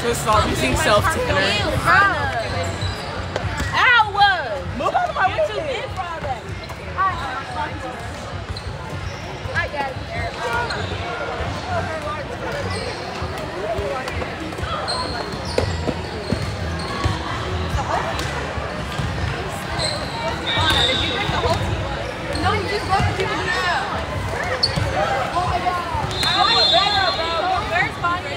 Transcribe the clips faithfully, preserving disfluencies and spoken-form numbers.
So stop using self-tanner. Ow! Move out of my way. You're too big for all that. I got it. Did you drink the whole tea? No, you just broke the tea with yourself. Well, I guess. I don't want better, bro. Where's Bonnie?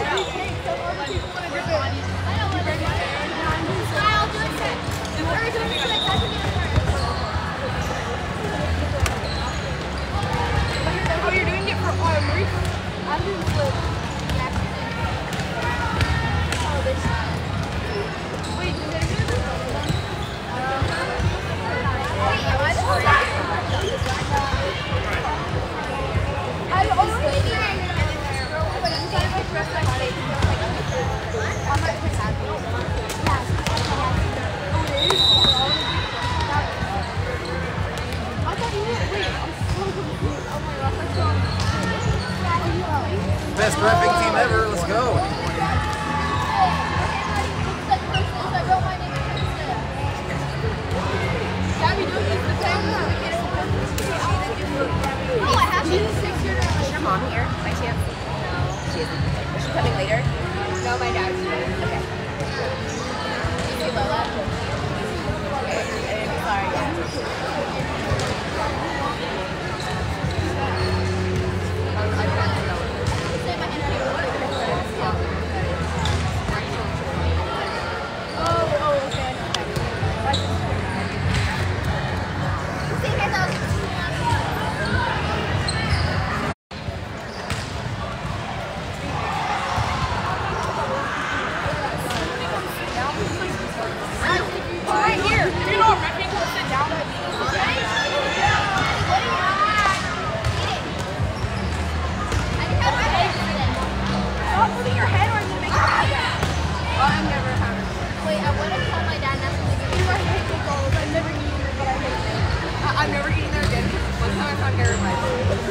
Oh, you're doing it for uh, Marie? I'm doing it for oh, this. Wait, did I do this? Wait, am I the one? I'm always waiting. And then this girl, but inside my dress, like, I'm not too happy. Best reffing team ever, let's go. Is your mom here by chance? No. She isn't. Is she coming later? No, my dad's here. Okay. You see Lola? Okay. Sorry, yeah. I'm never eating there again. One time I found Garrett Rice.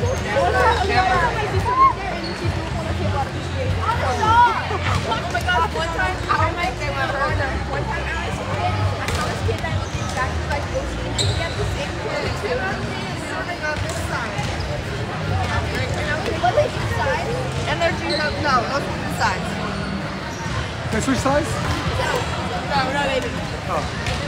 Oh my gosh, one time I was like, they went further. One time I was I saw this kid that looked exactly like Ocean, and he had the same clothes too. Serving on this side. What is this side? And there's two, no, no, those are the sides. Can I switch sides? No, we're not able to. Oh.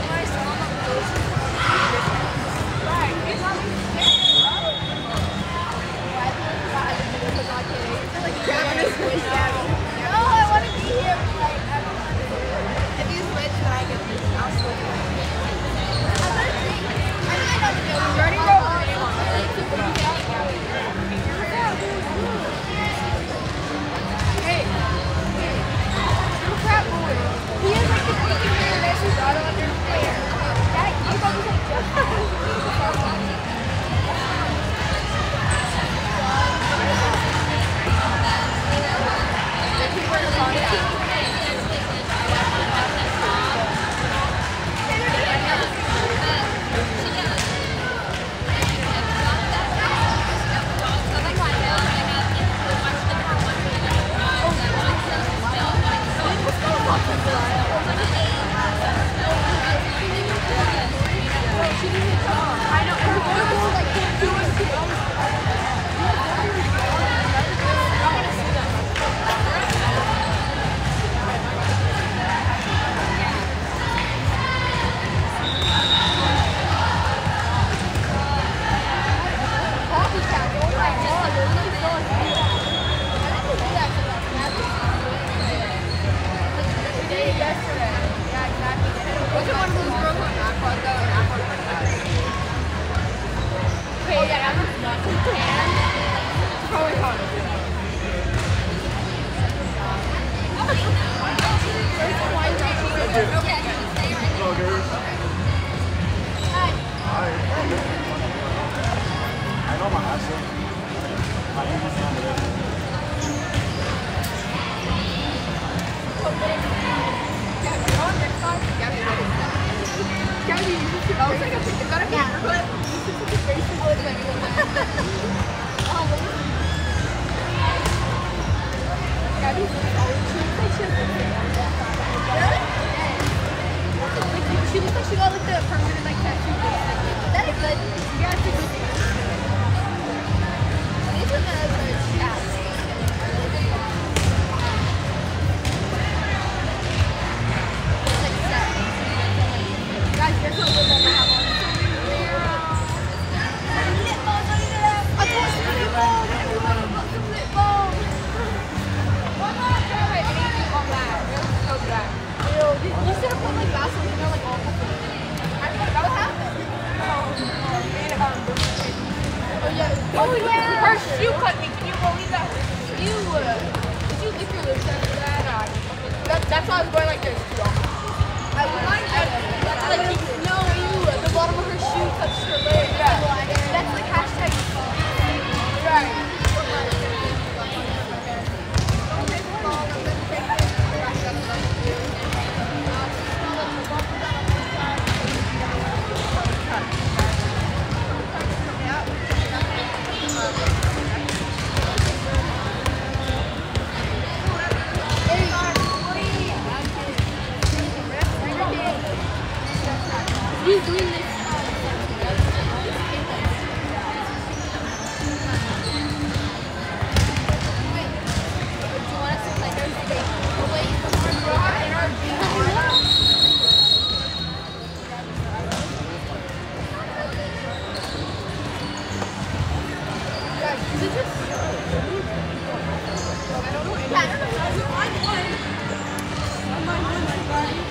No, I want to be here. Like, I don't want to do it. If you switch, then I get this. I'll switch. I'm going to see. I really don't know. You already know how you want. Hey. Crap boy. He is like the freaking player that's his auto under player. That, you probably say just. I know everyone like Gabby's always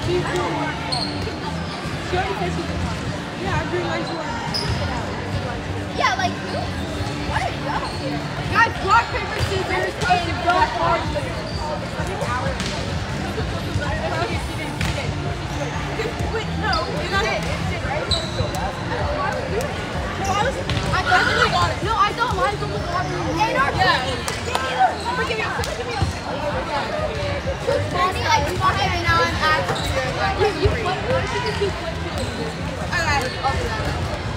She's cool. She already said she's cool. Yeah, I green light you. Yeah, like who? What are y'all here? Guys, rock, paper, scissors, and go hard. Wait, no, it's not it. It's it, right? No, I was. I thought it was water. No, I thought mine was water. And our yeah. Someone give me a. Someone give me a. Bonnie, like, you want it now? I'm actually. You, you flip it. You can keep flipping. Alright, I'll do that.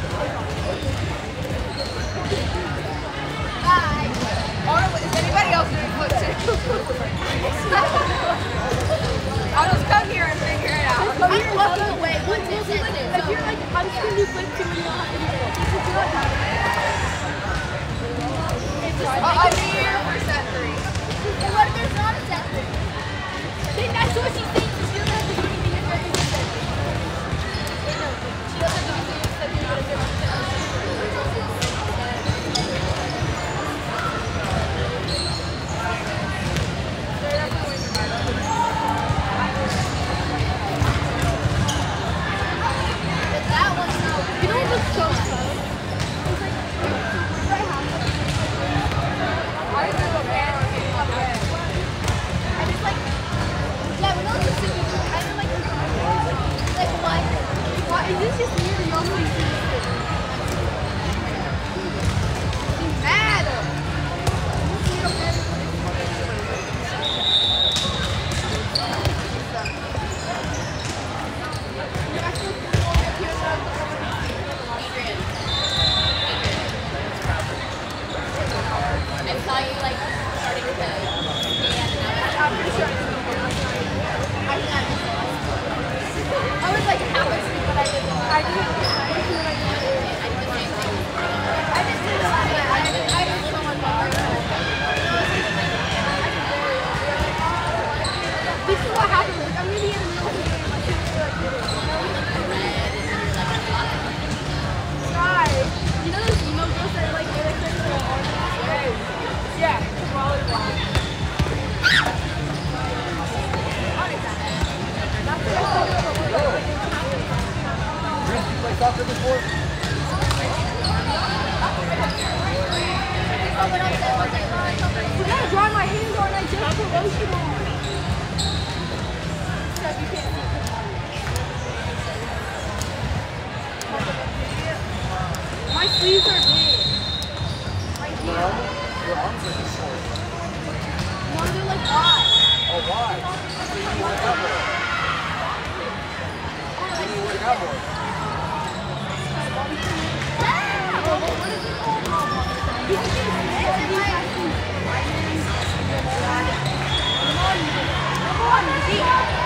Bye. Or is anybody else doing flip too? I'll just come here and figure it out. I'm walking away. What's it? If you're like, I'm just gonna do flip two and you don't have to do it. You can do it. I'll be here for set three. And what if there's not a set three? Then that's what she's saying. She doesn't have to do anything if there is a set three. She doesn't have to do anything if there's not a set three. That one's not. You know what looks so fun? It's like, right half. I just have a band on it. And it's like, yeah, we know the city. I don't like like what? Why is this just me or y'all really see this? She's mad. I saw you like starting to I'm pretty sure I think I missed it. I was like half asleep, but I didn't. I didn't I didn't know what I did. I did the same thing. I just did the same thing. I did I did someone more. This is what happens. Like, I'm gonna be in the middle of the game. My kids are like, Sky. You know those emo girls that are like, they're like, they're like, yeah, volleyball. Chris, you play soccer before? You gotta dry my hands on. I just put lotion on. So you can't see. My sleeves are big. Right Your here. arms, your arms are too short. No, they're like wide. Oh, why? So you work out more. So you work out more. What is it called? You can get it. Come on, Nikki.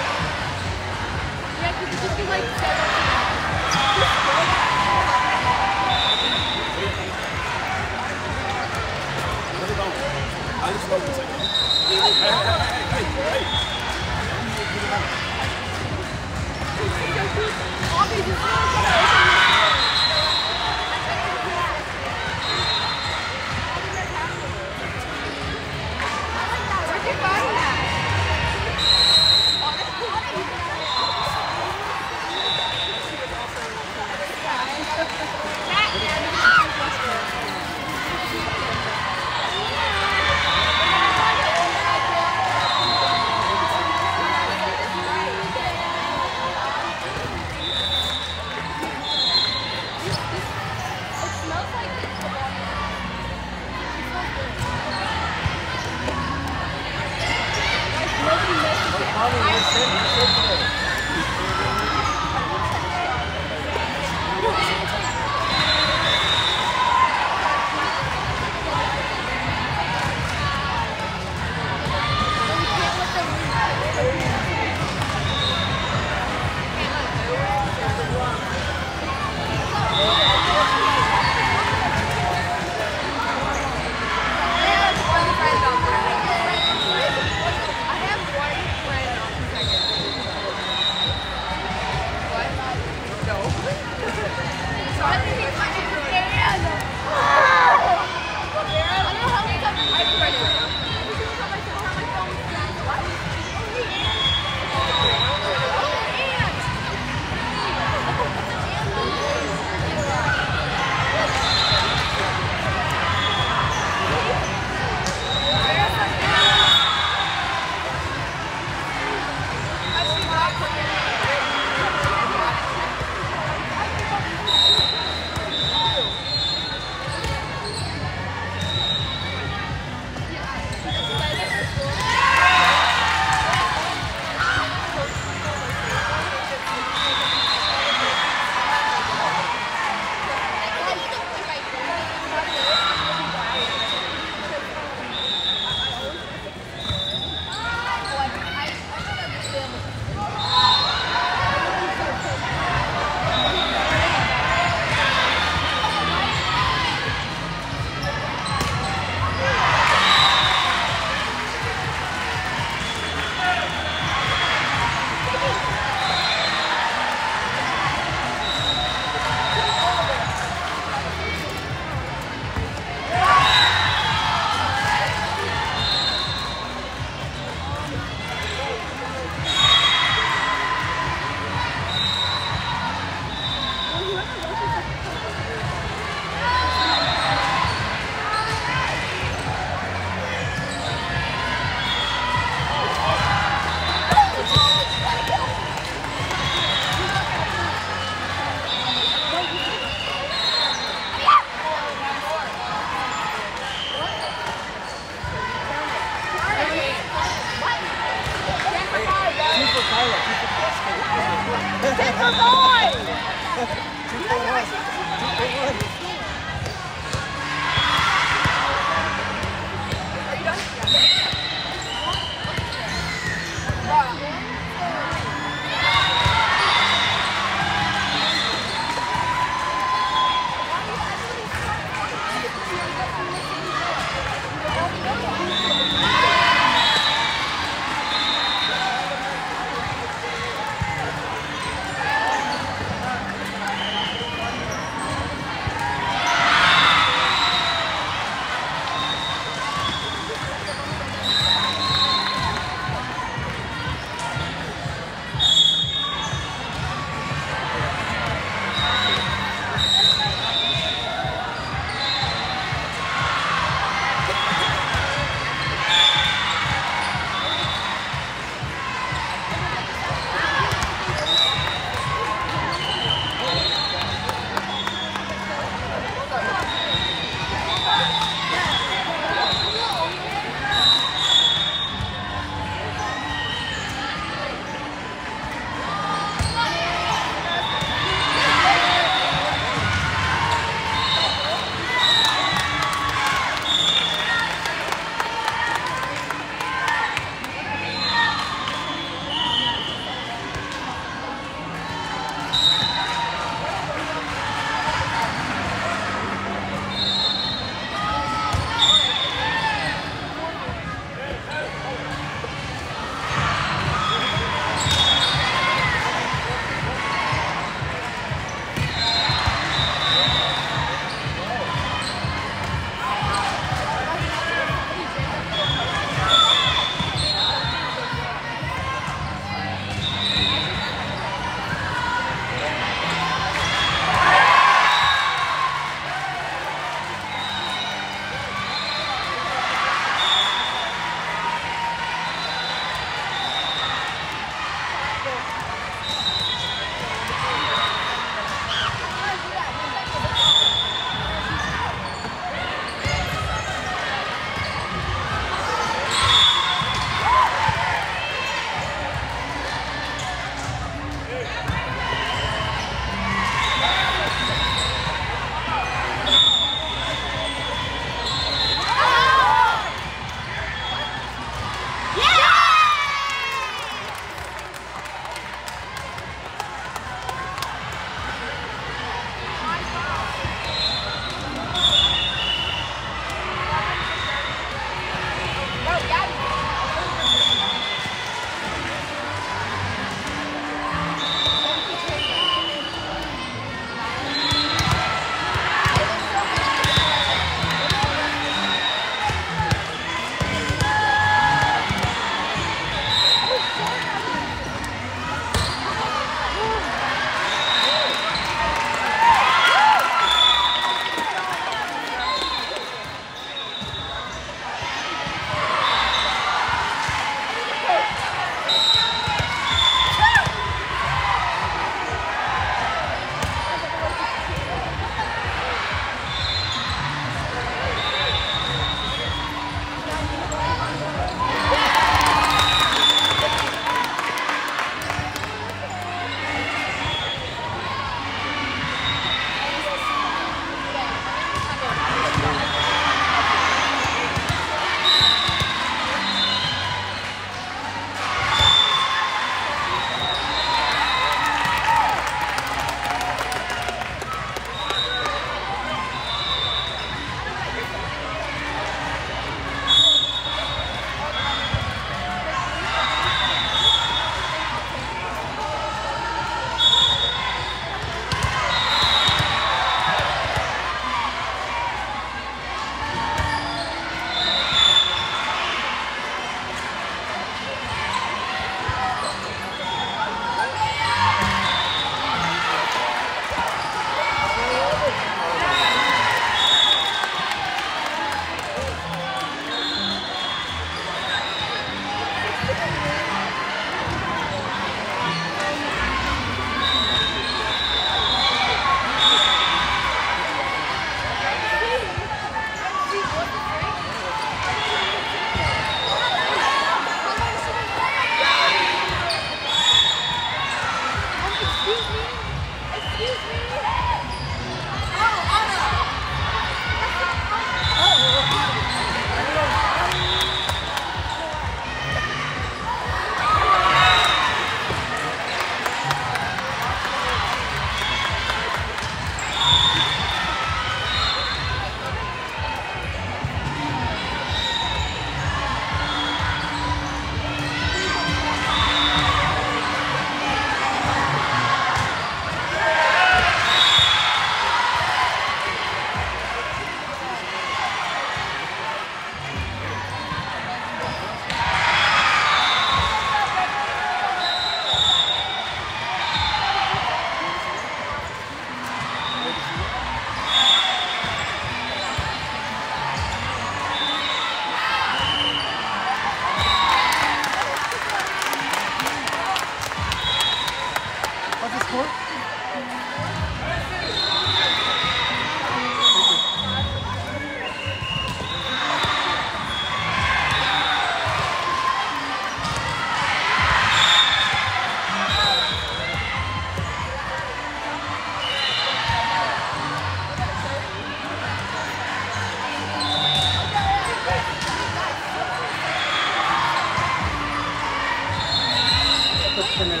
for me.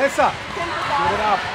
Alyssa, get it up.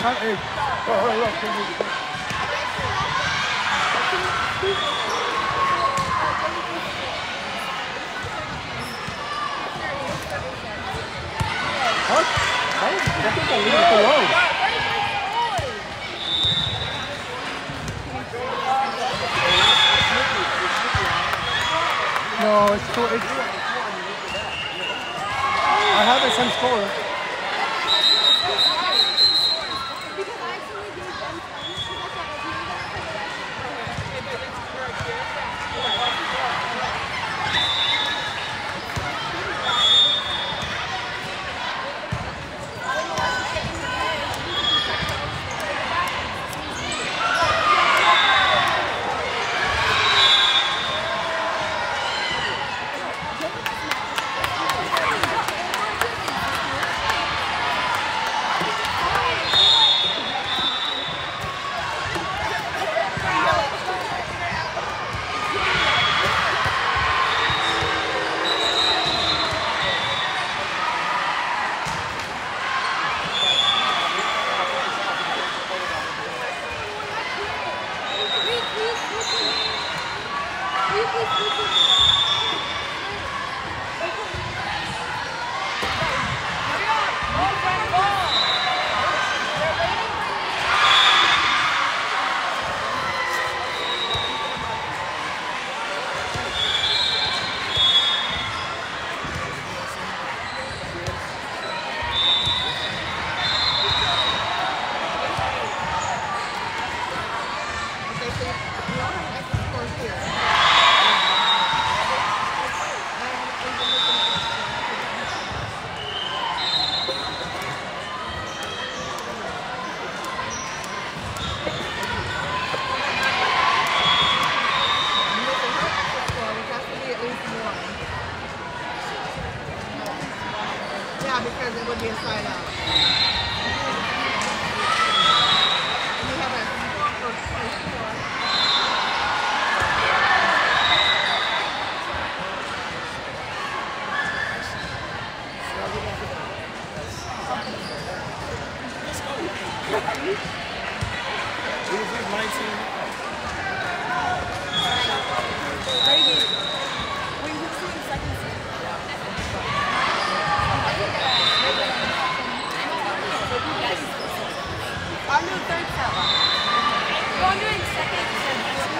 Time, hey, oh, hurry up. Can you, what? I think I leave it alone. No, it's too, it's, I have the same score. Yeah, because it would be a side out. And you have a first place score. I'm doing third set. Well, I'm doing second set.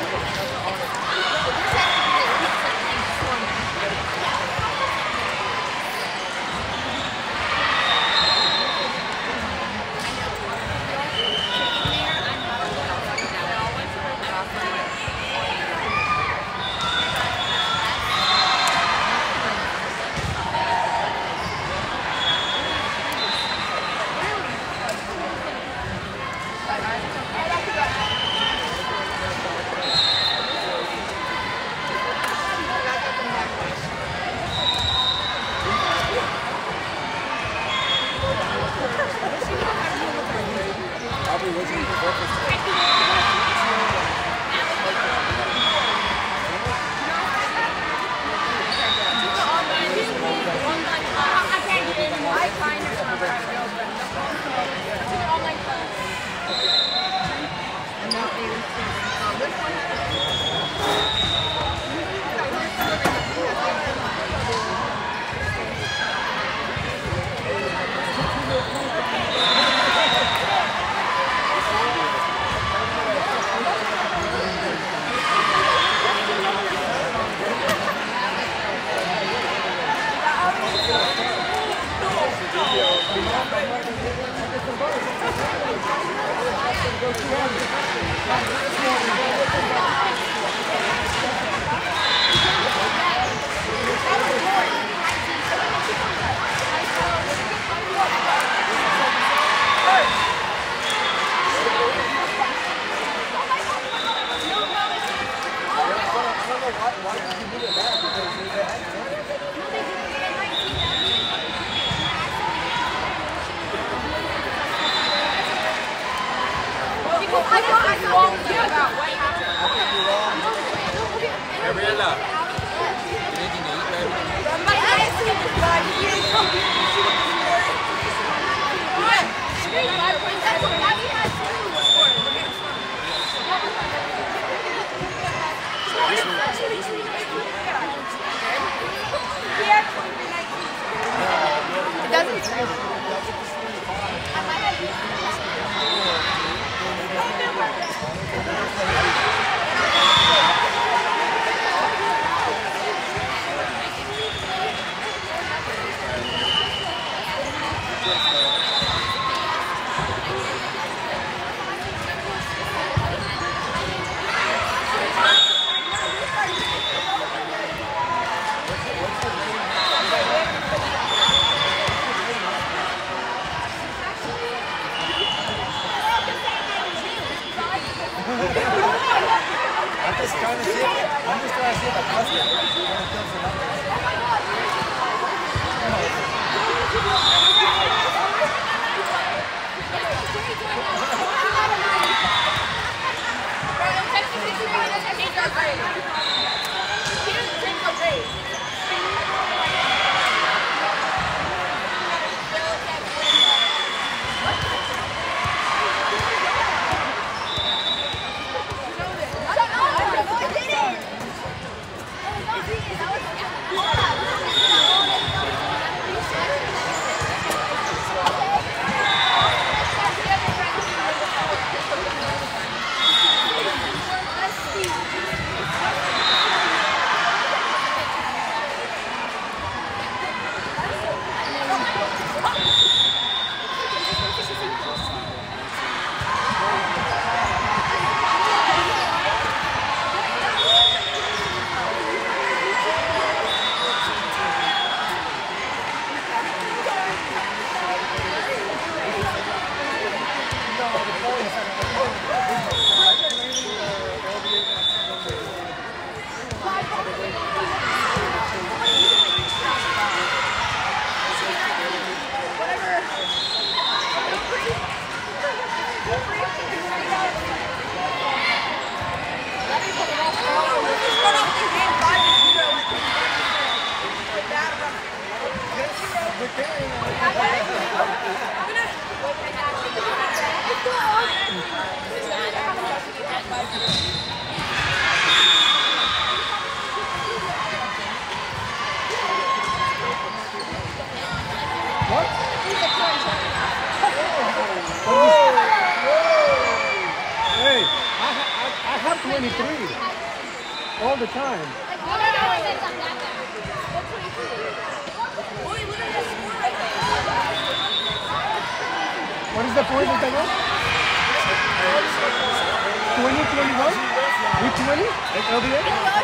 Gabriela, you need to eat, baby. What? It doesn't. I'm just trying to see if, I'm just trying to see if I trust it. When it kills the number. Hey, I, ha I, I have twenty-three all the time. What is the point of the goal? twenty, twenty-one? We twenty? L B A?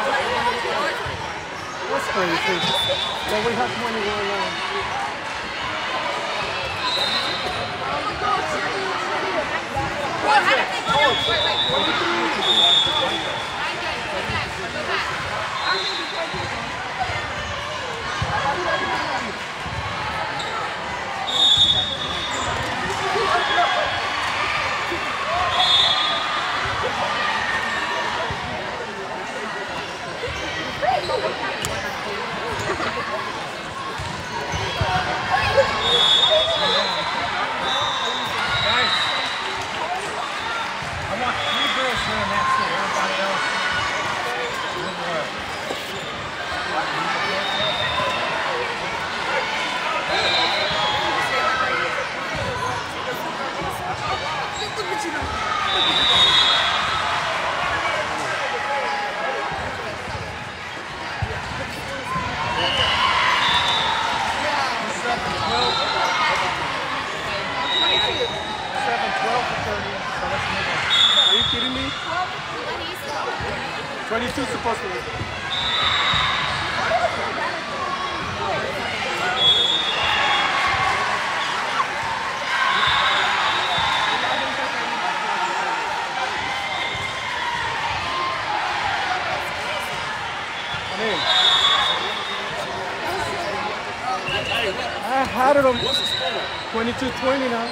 That's crazy. Well, we have twenty-one now. Are you kidding me? twenty-two supposed to be. I had it on twenty-two twenty now.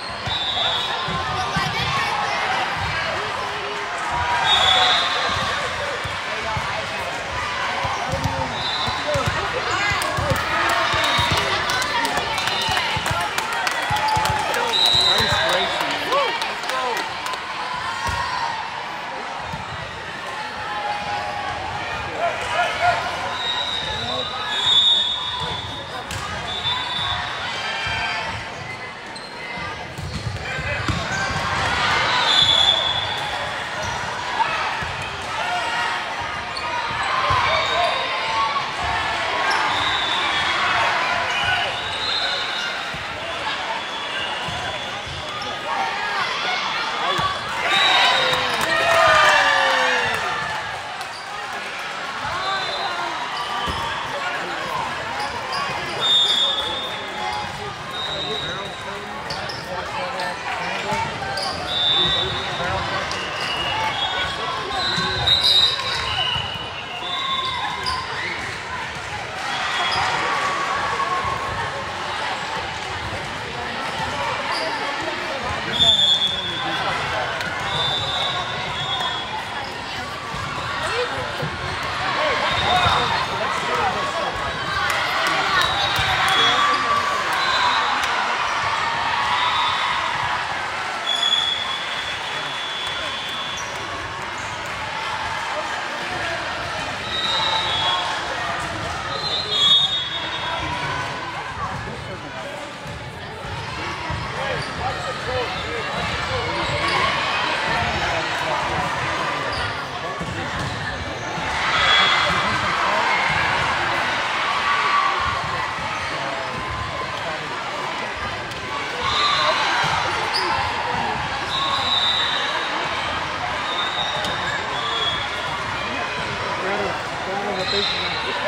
rotation.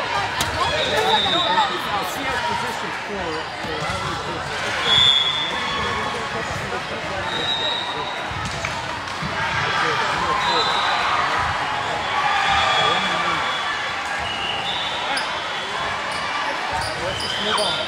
She has position four, so I would Let's just move on.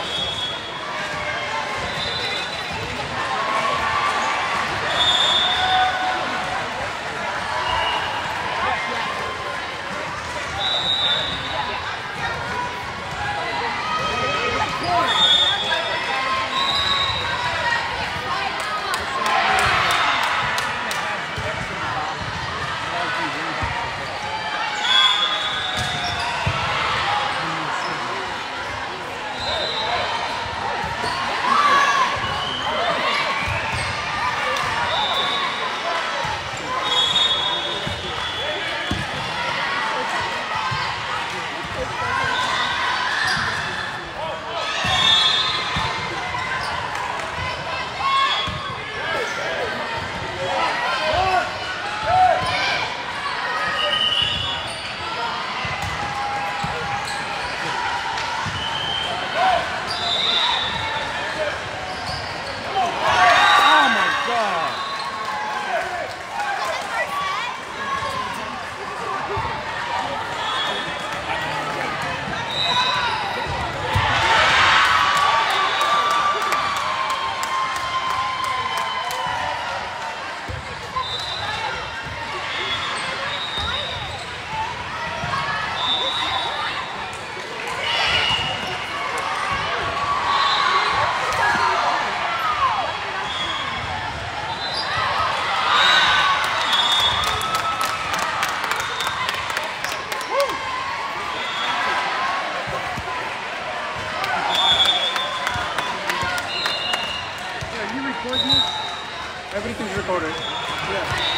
Everything's recorded. Yeah.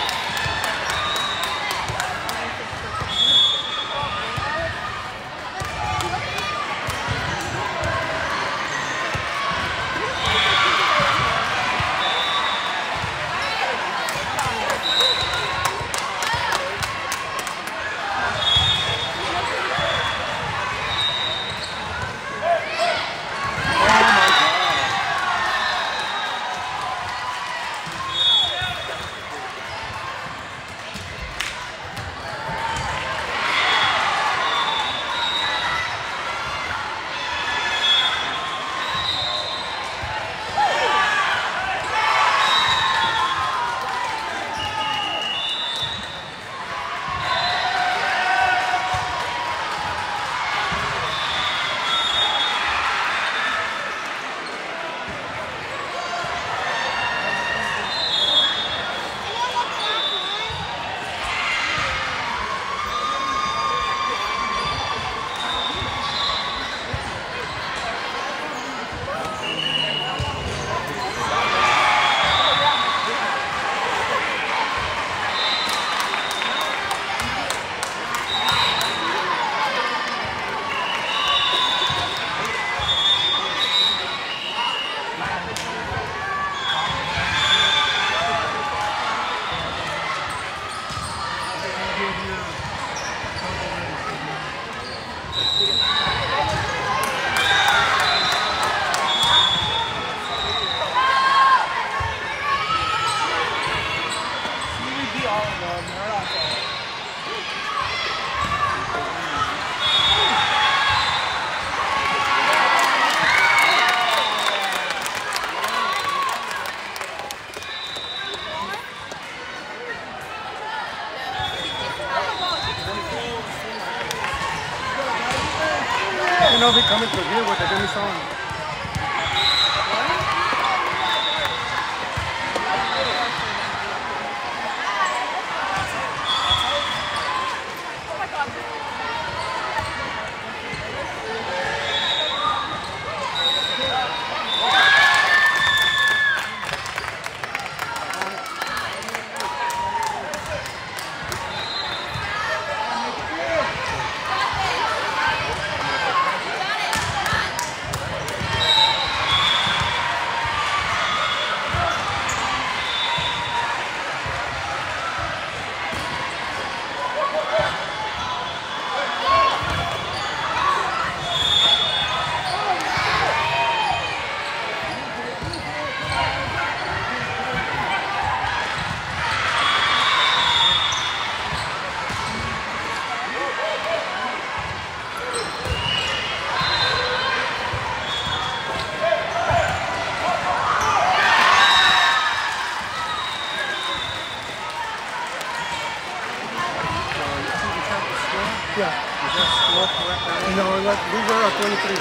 I don't know if he's coming through here with the Jimmy song. Yeah. Is that score correct already? No, look, these are twenty-three.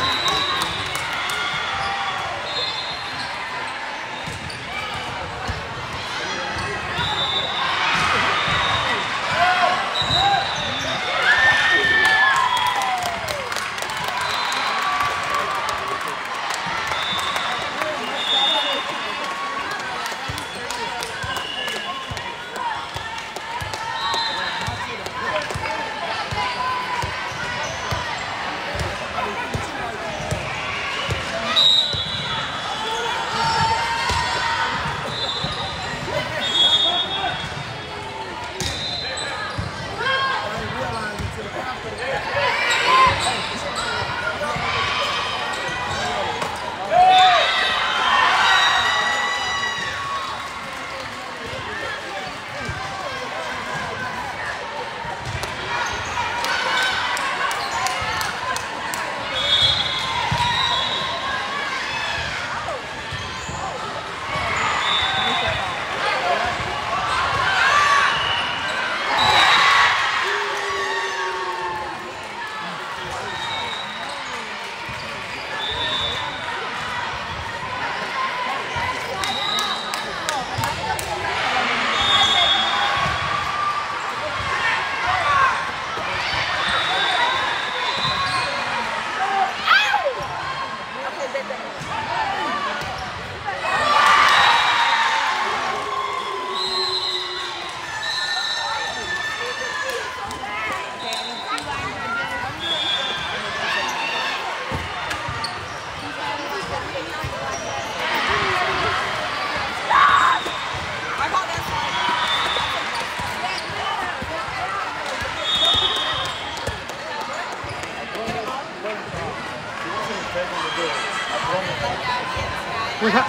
We, ha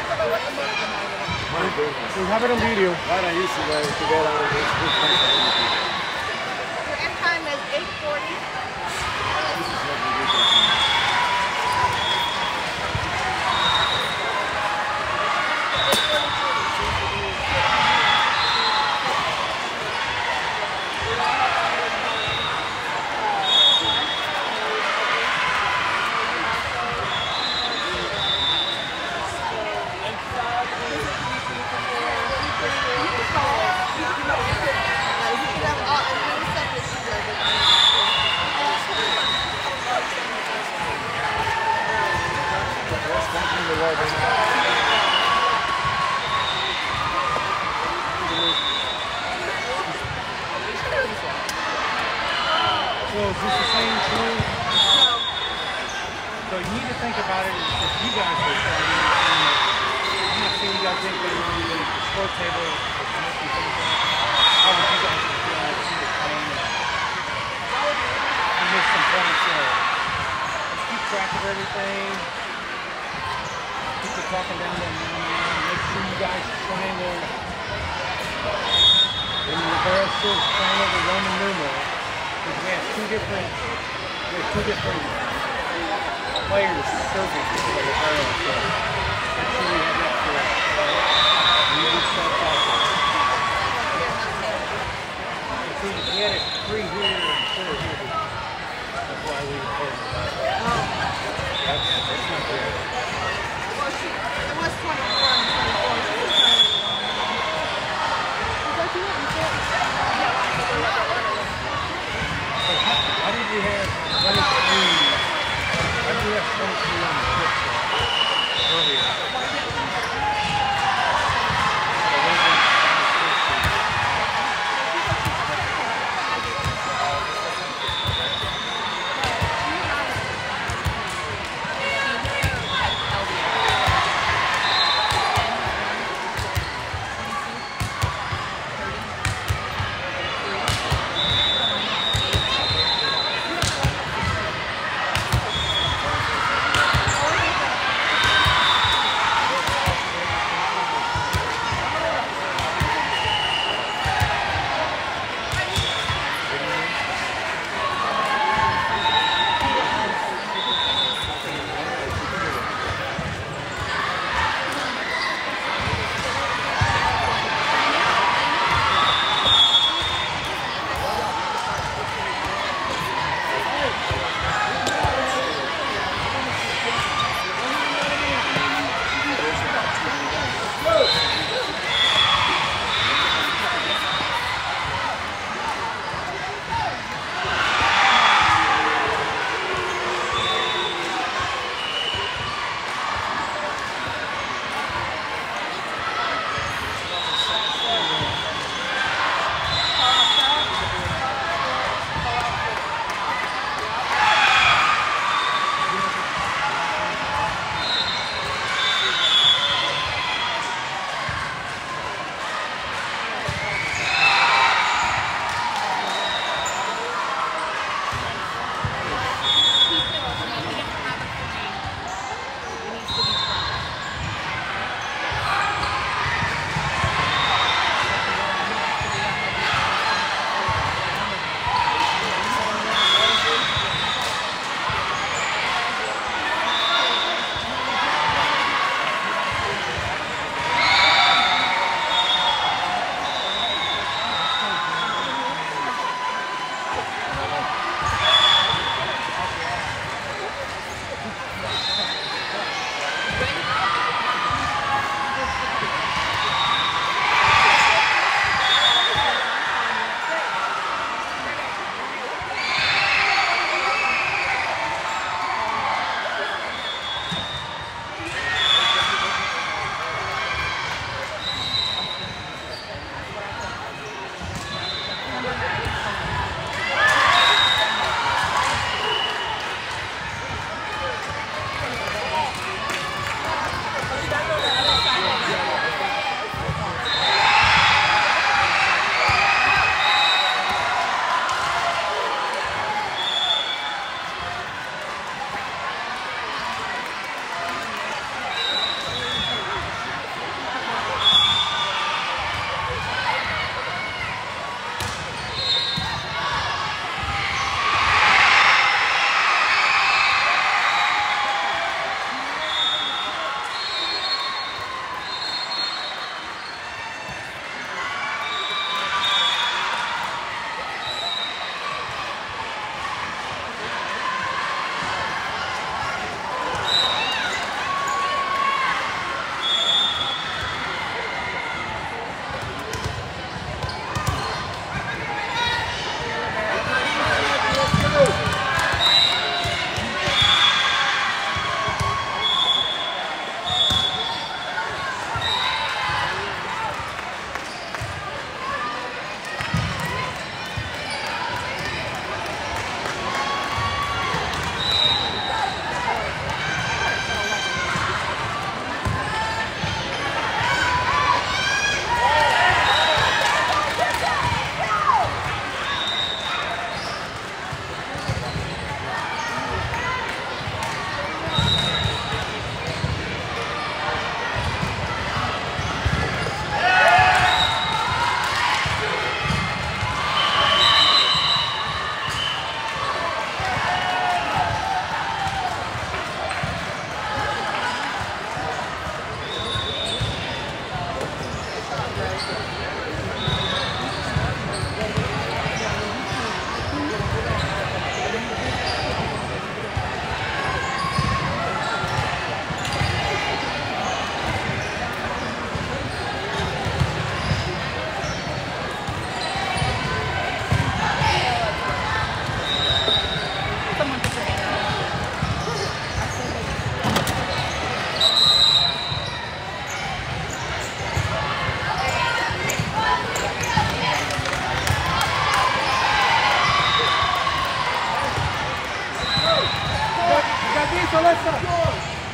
we have it on video. Why don't you see that to get out of this? Your end time is eight forty. So is this the same tool? So you need to think about it as if you guys are starting. I'm not saying you guys think that you're on the score table. How would you guys feel like you were playing it? You missed some points there. Let's keep track of everything. Keep the talking down there. Make sure you guys triangle. When you reverse this, triangle the Roman numeral. Because we have two different, we have two different players serving for the barrel. So make sure we have that correct. We need to start talking. See, we had it three here and four here. That's why we were playing about it. That's, that's not good. Well, she, it was twenty-four and twenty-four. She was So how, how did we have twenty-three? How did we have twenty-three on the flip side earlier? got this, Alexa.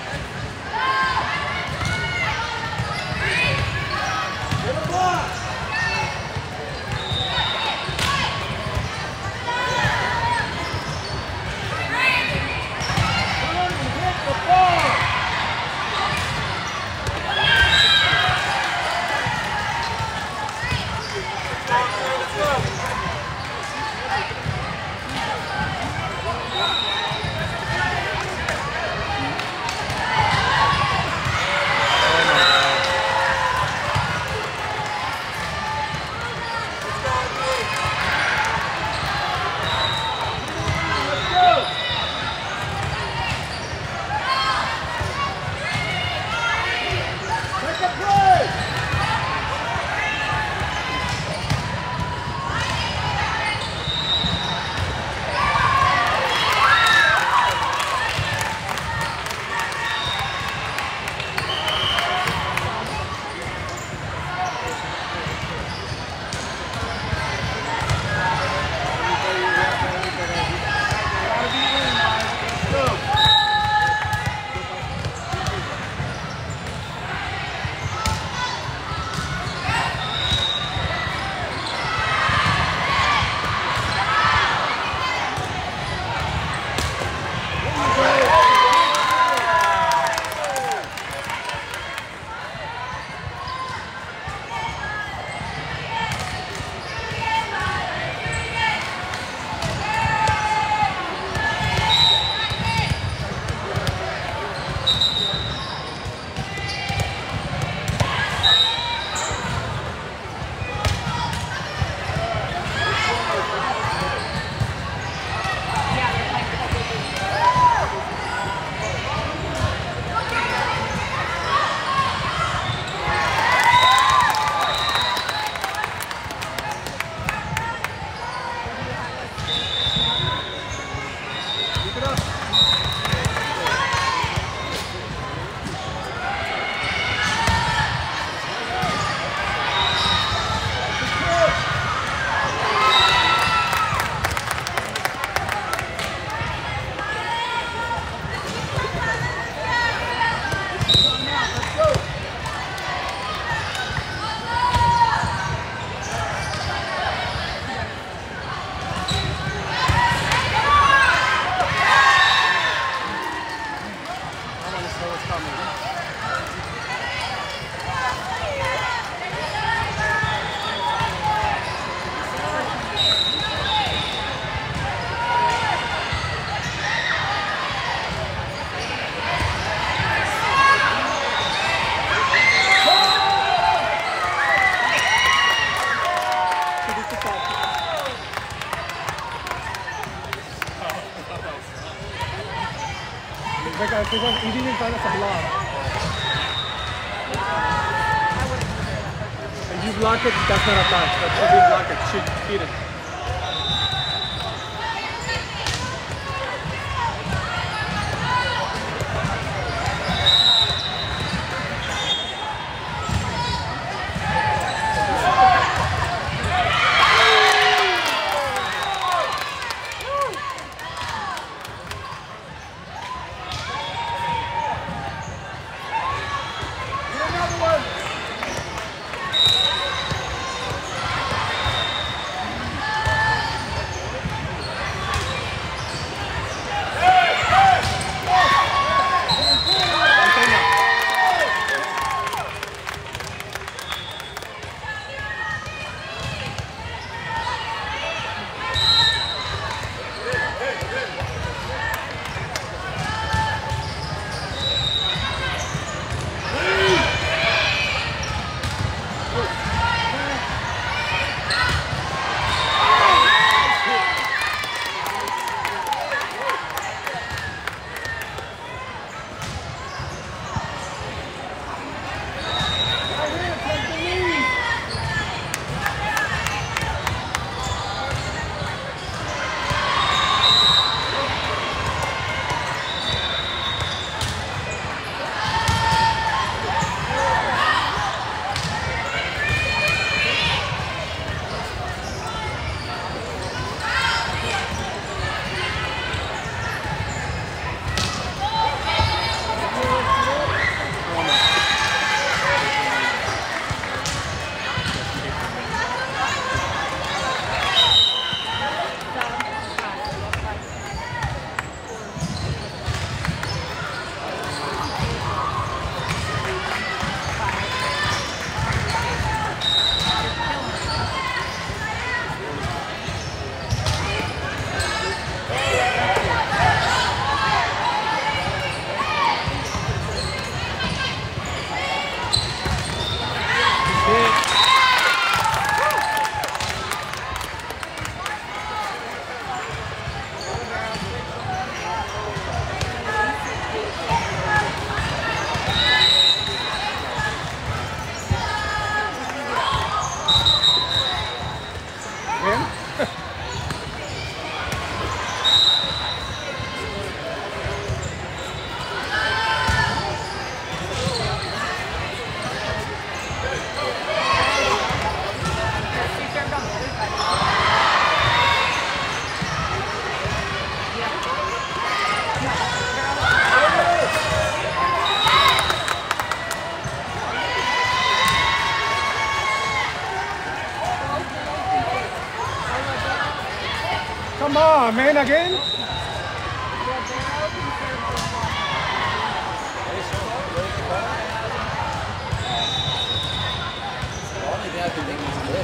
Becca, hindi din para sa block. And you block it, that's not a touch. But if you block it, shoot, hit it. on, man, again? I can think is good.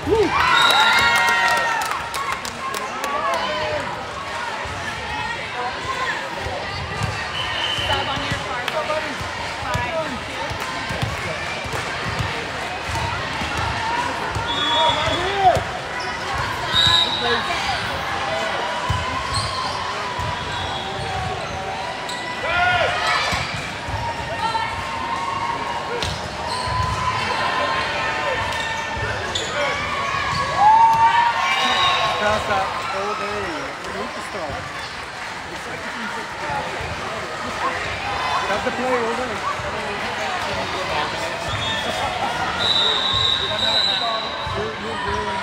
Sub on your car. Five, two. Past that all day. We need to start. That's the play all day. You're, you're doing,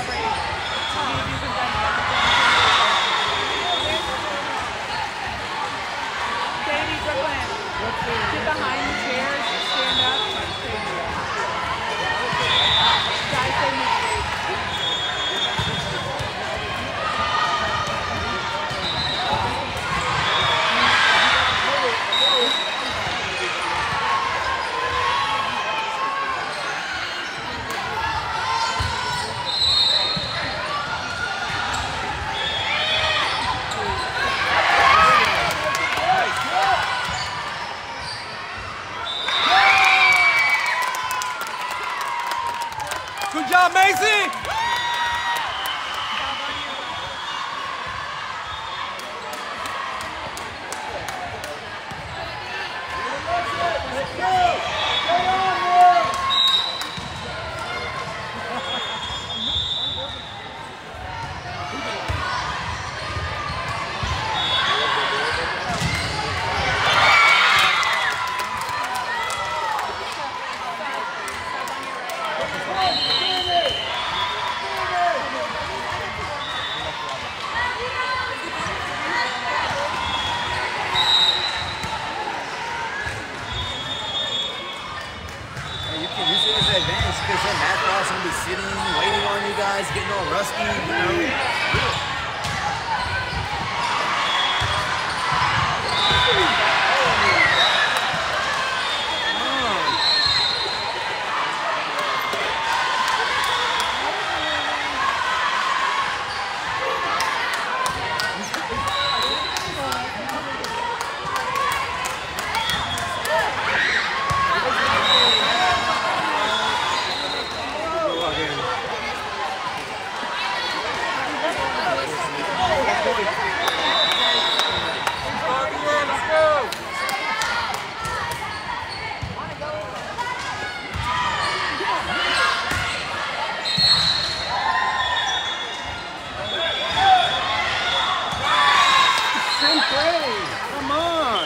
celebrate. See if you can done Katie, Brooklyn, get behind the chairs, stand up, stand up. Guys, they move. Good job, Macy! You can use it as an advantage because some math class will be sitting, waiting on you guys, getting all rusty, you know. Come on!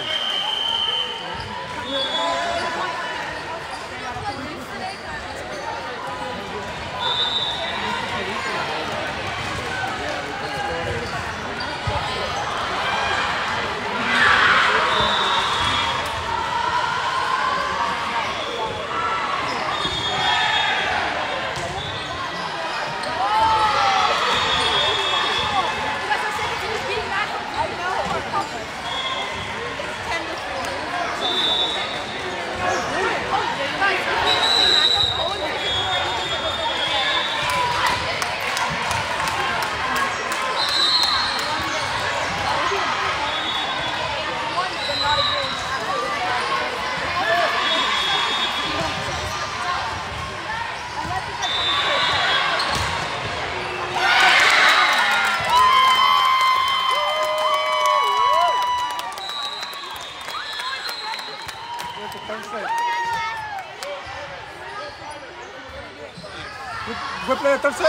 ¿Fue play de tercer?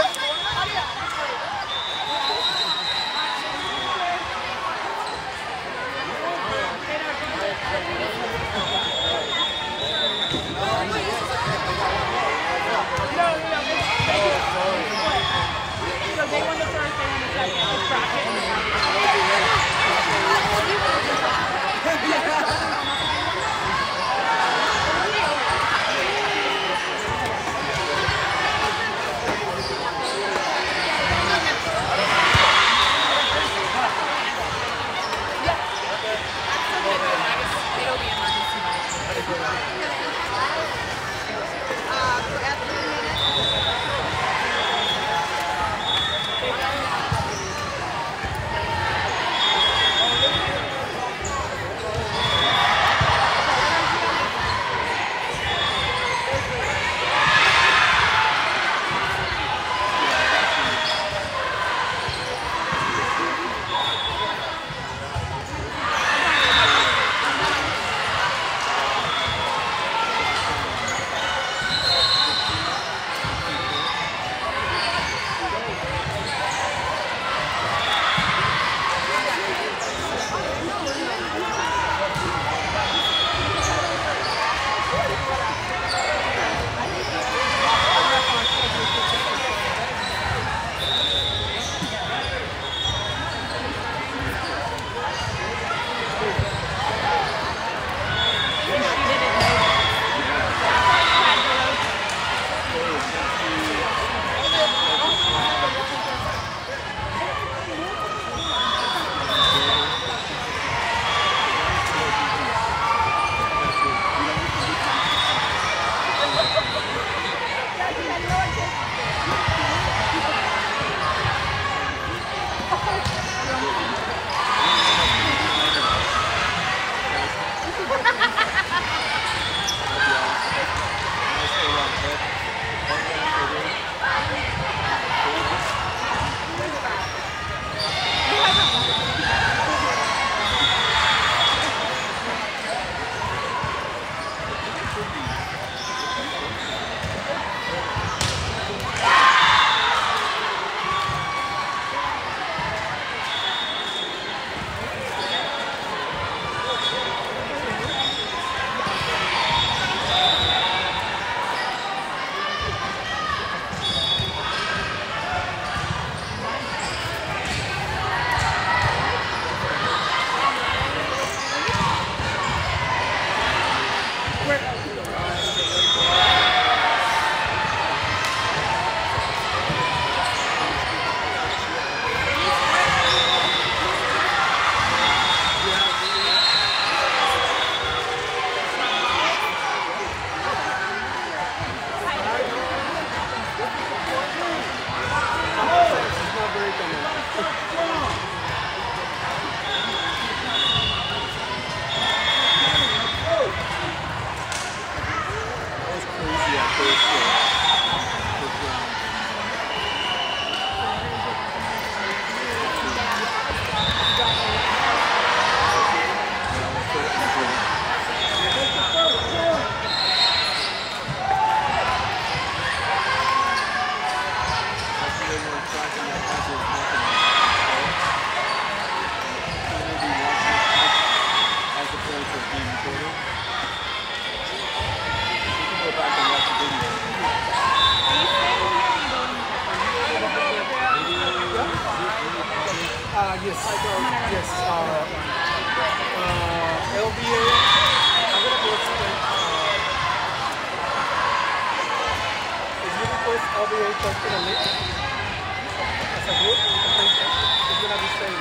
Uh, for after a minute. That was crazy at first. uh, first round. Yeah, that's so easy. That's the way more tracking that has is nothing. You may be watching as, as opposed to being recorded. You can go back and watch the video. Uh, yes. Yes. Uh, uh, L B A. I'm gonna go to the. Uh, if you request L B A to the link as a group, it's gonna be saved.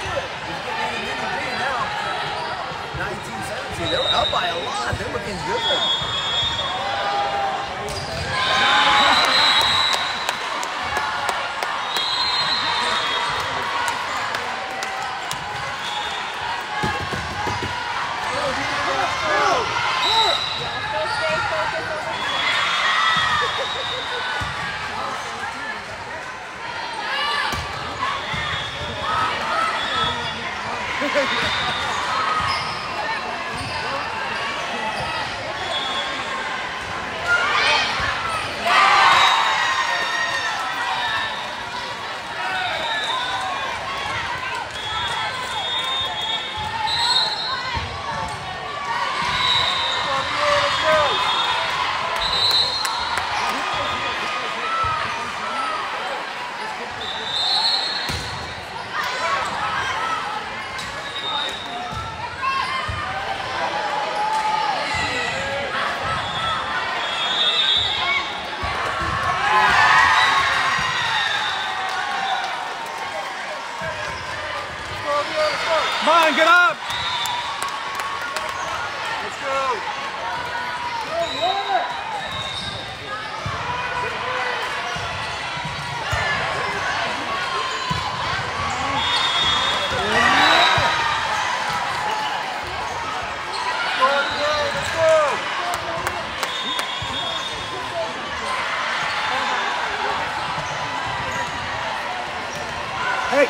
nineteen seventeen. They were up by a lot. They're looking good. Come on, get up! Let's go. Hey!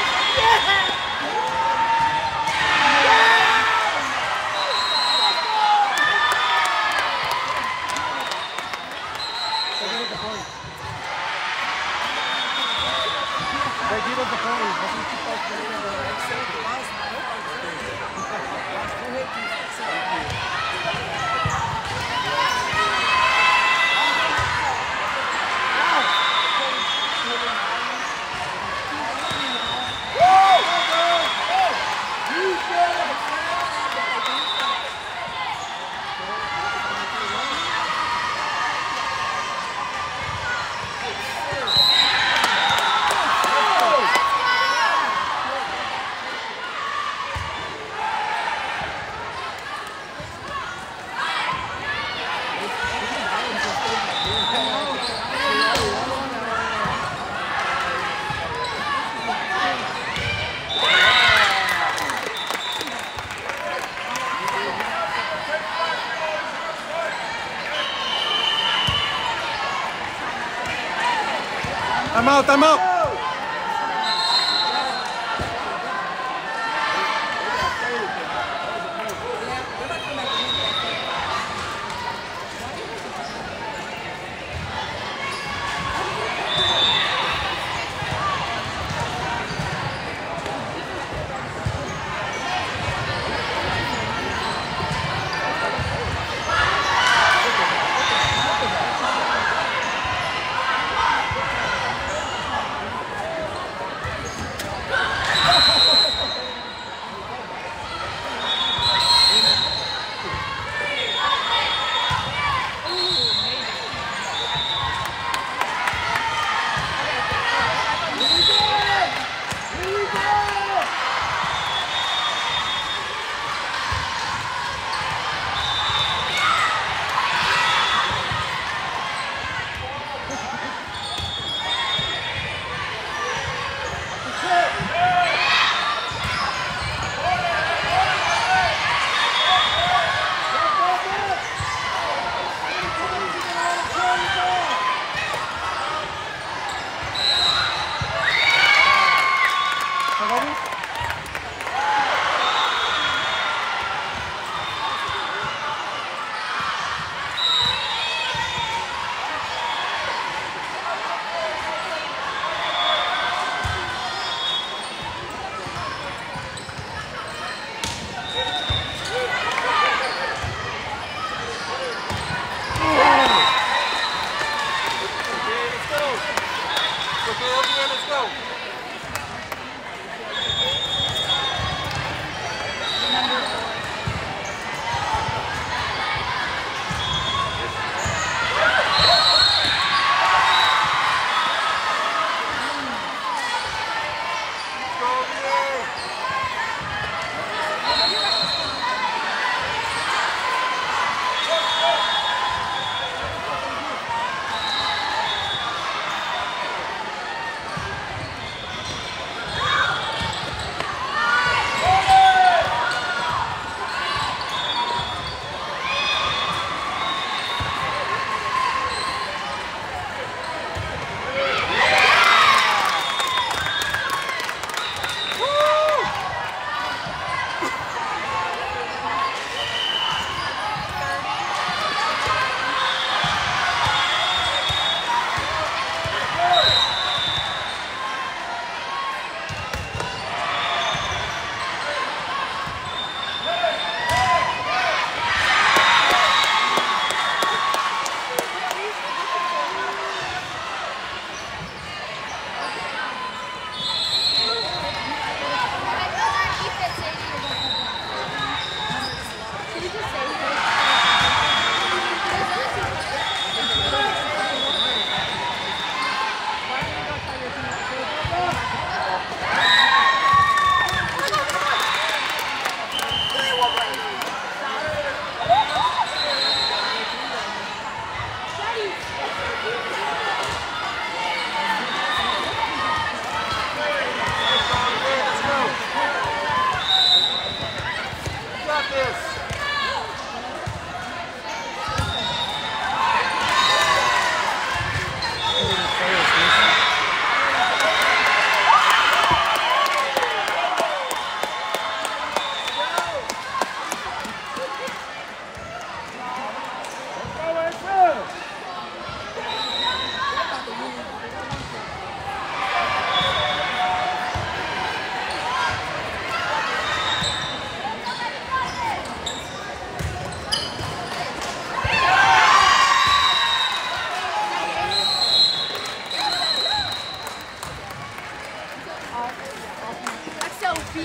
They give us the point. Let's keep I'm out, I'm out.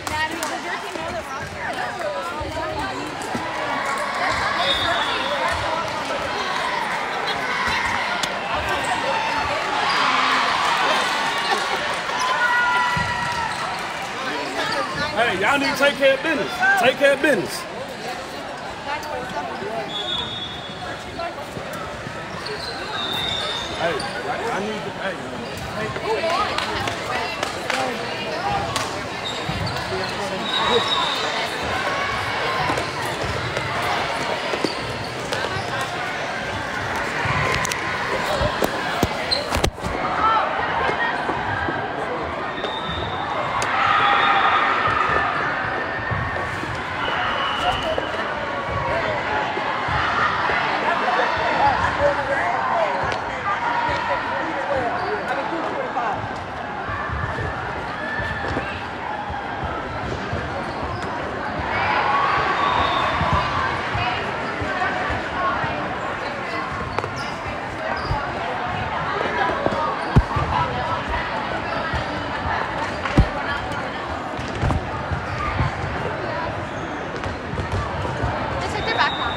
Natalie, does your team know the roster? Hey, y'all need to take care of business. Take care of business. Hey, I need to, hey, Just hit their back now.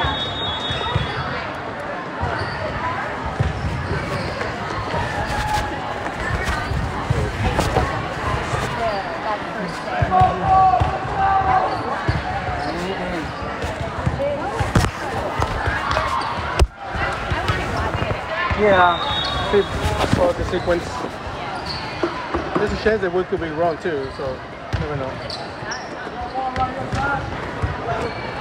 Yeah, see, for the sequence. There's a chance that we could be wrong too, so never know.